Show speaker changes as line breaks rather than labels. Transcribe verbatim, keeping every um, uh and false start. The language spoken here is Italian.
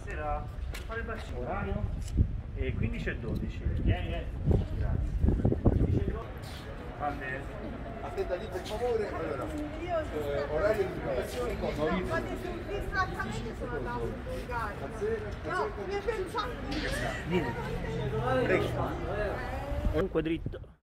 stasera fare il bacino. Orario? E quindici e dodici. Vieni, vieni. Grazie. Fate.
Aspetta lì per favore. Allora,
Io
eh, orario di preparazione
no, vado sul distrattamente sono andato in Bulgaria. No, mi è pensato.
Vieni. Prego. Un quadritto.